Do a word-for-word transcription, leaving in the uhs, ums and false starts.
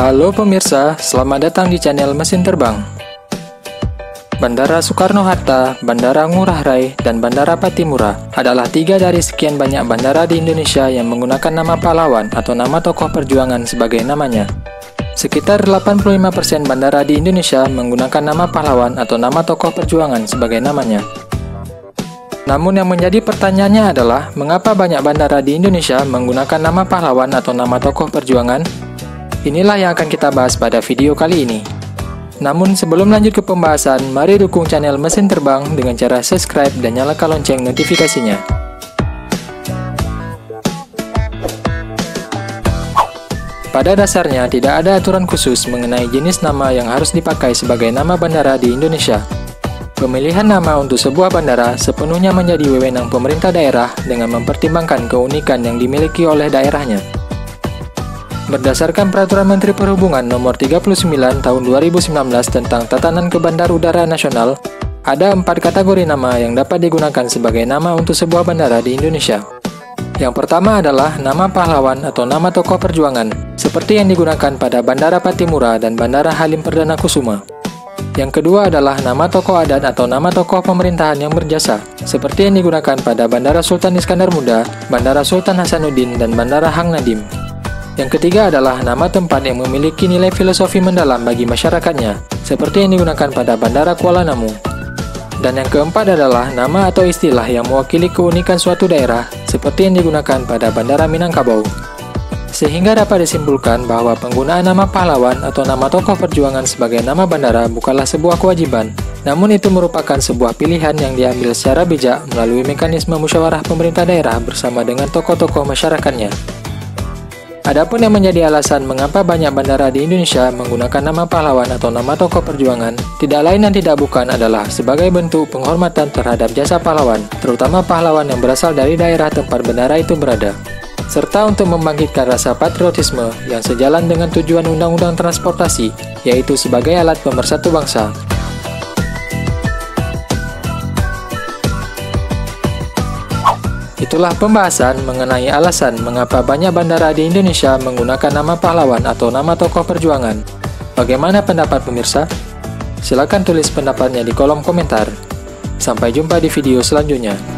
Halo pemirsa, selamat datang di channel Mesin Terbang. Bandara Soekarno-Hatta, Bandara Ngurah Rai, dan Bandara Patimura adalah tiga dari sekian banyak bandara di Indonesia yang menggunakan nama pahlawan atau nama tokoh perjuangan sebagai namanya. Sekitar delapan puluh lima persen bandara di Indonesia menggunakan nama pahlawan atau nama tokoh perjuangan sebagai namanya. Namun yang menjadi pertanyaannya adalah, mengapa banyak bandara di Indonesia menggunakan nama pahlawan atau nama tokoh perjuangan? Inilah yang akan kita bahas pada video kali ini. Namun sebelum lanjut ke pembahasan, mari dukung channel Mesin Terbang dengan cara subscribe dan nyalakan lonceng notifikasinya. Pada dasarnya tidak ada aturan khusus mengenai jenis nama yang harus dipakai sebagai nama bandara di Indonesia. Pemilihan nama untuk sebuah bandara sepenuhnya menjadi wewenang pemerintah daerah dengan mempertimbangkan keunikan yang dimiliki oleh daerahnya. Berdasarkan Peraturan Menteri Perhubungan Nomor tiga puluh sembilan Tahun dua ribu sembilan belas tentang Tatanan Kebandarudara Nasional, ada empat kategori nama yang dapat digunakan sebagai nama untuk sebuah bandara di Indonesia. Yang pertama adalah nama pahlawan atau nama tokoh perjuangan, seperti yang digunakan pada Bandara Patimura dan Bandara Halim Perdana Kusuma. Yang kedua adalah nama tokoh adat atau nama tokoh pemerintahan yang berjasa, seperti yang digunakan pada Bandara Sultan Iskandar Muda, Bandara Sultan Hasanuddin, dan Bandara Hang Nadim. Yang ketiga adalah nama tempat yang memiliki nilai filosofi mendalam bagi masyarakatnya, seperti yang digunakan pada Bandara Kuala Namu. Dan yang keempat adalah nama atau istilah yang mewakili keunikan suatu daerah, seperti yang digunakan pada Bandara Minangkabau. Sehingga dapat disimpulkan bahwa penggunaan nama pahlawan atau nama tokoh perjuangan sebagai nama bandara bukanlah sebuah kewajiban, namun itu merupakan sebuah pilihan yang diambil secara bijak melalui mekanisme musyawarah pemerintah daerah bersama dengan tokoh-tokoh masyarakatnya. Adapun yang menjadi alasan mengapa banyak bandara di Indonesia menggunakan nama pahlawan atau nama tokoh perjuangan, tidak lain dan tidak bukan adalah sebagai bentuk penghormatan terhadap jasa pahlawan, terutama pahlawan yang berasal dari daerah tempat bandara itu berada, serta untuk membangkitkan rasa patriotisme yang sejalan dengan tujuan Undang-Undang Transportasi, yaitu sebagai alat pemersatu bangsa. Itulah pembahasan mengenai alasan mengapa banyak bandara di Indonesia menggunakan nama pahlawan atau nama tokoh perjuangan. Bagaimana pendapat pemirsa? Silakan tulis pendapatnya di kolom komentar. Sampai jumpa di video selanjutnya.